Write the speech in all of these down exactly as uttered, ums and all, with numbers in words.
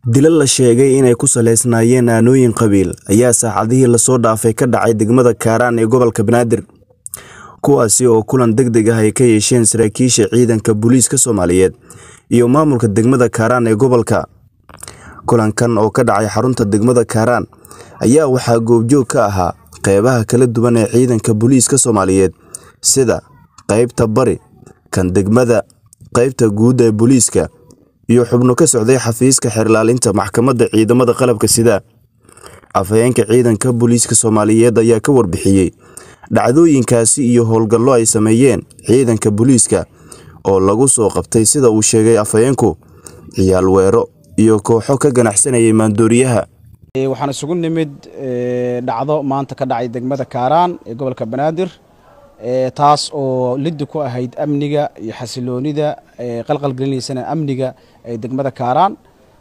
Dilal la sheegay inay ku saleysnaayeen aanooyin qabiil ayaa saacadihii la soo dhaafay ka dhacay degmada Kaaraan ee gobolka Banaadir, kuwaasi oo kulan degdeg ah ay ka yeesheen saraakiisha ciidanka booliiska Soomaaliyeed iyo maamulka degmada Kaaraan ee gobolka. Kulankan oo ka dhacay xarunta degmada Kaaraan ayaa waxaa goobjoog ka ahaa qaybaha kala duwan ee ciidanka booliiska Soomaaliyeed sida qaybta bari, kan degmada, qaybta guud ee booliiska iyo xubno ka socday xafiiska xirlaalinta maxkamadda ciidamada qalabka sida. Afhayeenka ciidanka booliiska Soomaaliyeed ayaa ka warbixiyay dhacdooyinkaasi iyo howlgallo ay sameeyeen ciidanka booliiska oo lagu soo qabtay sida uu sheegay afhayeenku ciyaal weero iyo kooxo ka ganacsanayay maandooriyaha. waxaan isugu nimid dhacdo maanta ka dhacay degmada Kaaraan ee gobolka Banaadir taas oo lid ku ahayd amniga iyo xasiloonida qalqal gelinaysa amniga ee degmada Kaaraan.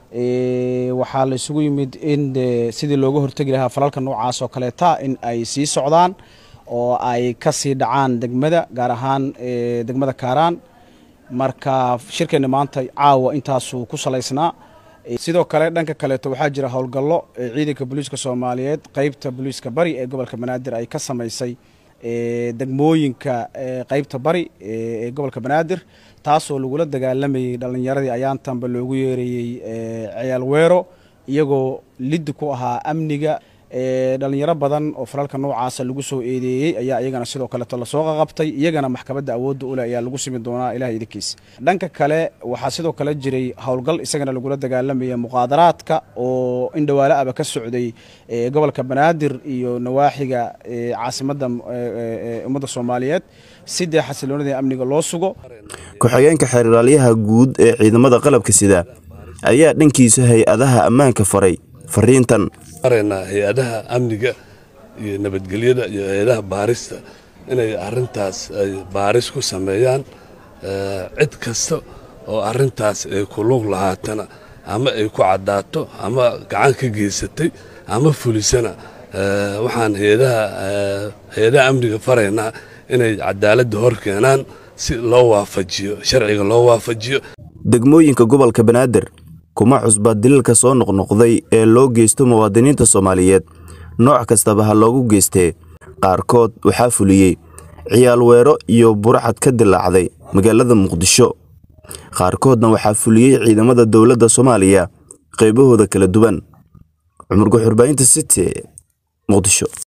waxaa la isugu yimid in sidii looga hortagi lahaa falalka noocaas oo kaleeta in ay sii socdaan oo ay ka sii dhacaan degmada gaar ahaan degmada Kaaraan. marka shirkeena maanta caawa intaas uu ku saleysnaa. sidoo kale dhanka kaleeto waxaa jira howlgallo ciidanka booliiska Soomaaliyeed qaybta booliiska bari ee gobolka Banaadir ay ka sameysay degmooyinka qaybta bari ee gobolka Banaadir taasoo lagula dagaalamayay dhalinyaradii ayaantanba loogu yeerayay ciyaal weero iyagoo lid ku ahaa amniga. dhalinyaro badan oo falalka noocaas lagu soo eedeeyay ayaa iyagana sidoo kale la soo qabtay, iyagana maxkamadda awoodda u leh ayaa lagu simi doonaa ilaahay idinkiisa. dhanka kale waxaa sidoo kale jiray howlgal isagana lagula dagaalamaya muqaadaraadka oo in dhawaale aba ka socday gobolka Banaadir iyo nawaaxiga caasimadda ummadda Soomaaliyeed sidii xasiloonida amniga loo sugo. Ku-xigeenka xirlaaliyaha guud ee ciidamada qalabka sida ayaa dhankiisa hay'adaha ammaanka faray fariintan arena hay'adaha amniga iyo nabadgelyada iyo hay'adaha baarista inay arintaas ay baaris ku sameeyaan cid kasta oo arintaas ay ku lug lahaatana ama ay ku cadaato ama gacan ka geysatay ama fulisana waxaan hay'adaha hay'adaha amniga farayna inay cadaalad hor keenaan si loo waafajiyo sharciga loo waafajiyo. degmooyinka gobolka Banaadir kuma cusba dilalka soo noqnoqday ee loo geysto muwaadiniinta Soomaaliyeed nooc kastaba ha loogu geystee. qaarkood waxaa fuliyay ciyaal weero iyo burcad ka dilaacday magaalada Muqdisho, qaarkoodna waxaa fuliyay ciidamada dawladda Soomaaliya qaybahooda kala duwan. Cumar Guxurbaynta City, Muqdisho.